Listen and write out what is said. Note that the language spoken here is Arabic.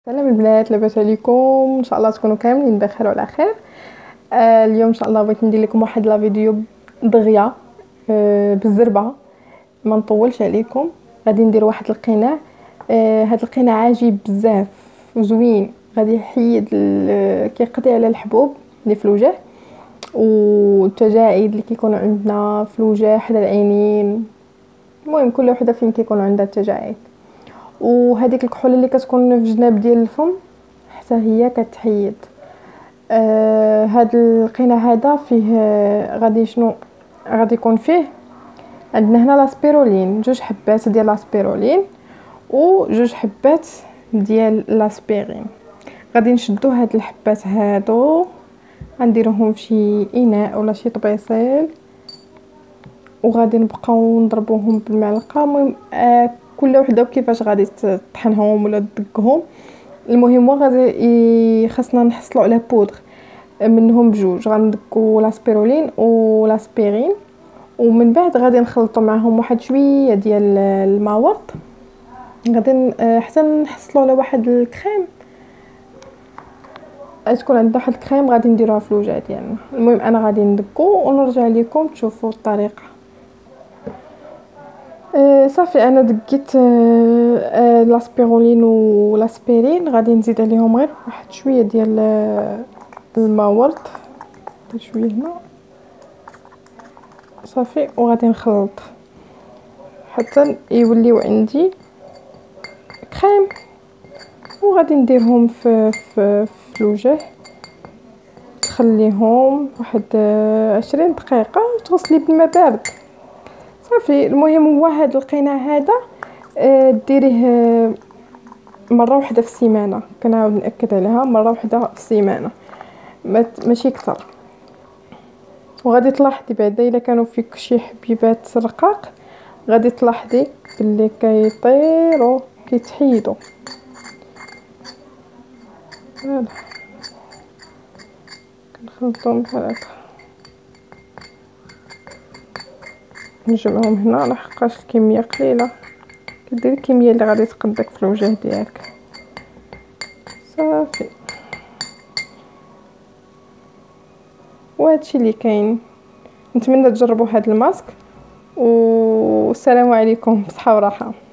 سلام البنات، لاباس عليكم؟ ان شاء الله تكونوا كاملين بخير وعلى خير. اليوم ان شاء الله بغيت ندير لكم واحد لا فيديو دغيا بالزربه. ما نطولش عليكم، غادي ندير واحد القناع. هاد القناع عجيب بزاف وزوين، غادي يحيد كيقضي على الحبوب اللي في الوجه والتجاعيد اللي كيكونوا عندنا في الوجه حدا العينين. المهم كل وحده فين كيكون عندها التجاعيد، وهذيك الكحوله اللي كتكون في جناب ديال الفم حتى هي كتحيد. هاد القناع هذا فيه غادي شنو غادي يكون فيه؟ عندنا هنا لاسبيرولين، 2 حبات ديال لاسبيرولين و2 حبات ديال لاسبيرين. غادي نشدو هاد الحبات هادو، غنديروهم في شي اناء ولا شي طبيصيل، وغادي نبقاو نضربوهم بالمعلقه. المهم كل وحده وكيفاش غادي تطحنهم ولا تدقهم. المهم غادي خاصنا نحصلوا على بودر منهم بجوج، غندكو لاسبيرولين ولاسبيرين، ومن بعد غادي نخلطوا معهم واحد شويه ديال الماء ورد. غادي حتى نحصلوا على واحد الكريم، تكون عندنا واحد الكريم غادي نديروها في الوجه ديالنا. المهم انا غادي ندكو ونرجع لكم تشوفوا الطريقه. صافي انا دقيت لاسبيرولين ولاسبيرين، غادي نزيد عليهم غير واحد شويه ديال الماء ورد، شويه هنا صافي، وغادي نخلط حتى يوليو عندي كريم، وغادي نديرهم في الوجه، تخليهم واحد 20 دقيقه وتغسلي بالماء بارد صافي. المهم هو هذا القناع هذا ديريه مره واحده في السيمانه، كنعاود ناكد عليها مره واحده في السيمانه ماشي كثر. وغادي تلاحظي بعدا الا كانوا فيك شي حبيبات رقاق، غادي تلاحظي باللي كيطيروا كيتحيدوا. فوالا كنخلطهم بحال هكا، نجمعهم هنا لحقاش الكميه قليله، كديري الكميه اللي غادي تقدك في الوجه ديالك صافي. وهادشي اللي كاين. نتمنى تجربوا هذا الماسك، والسلام عليكم، بصحه وراحه.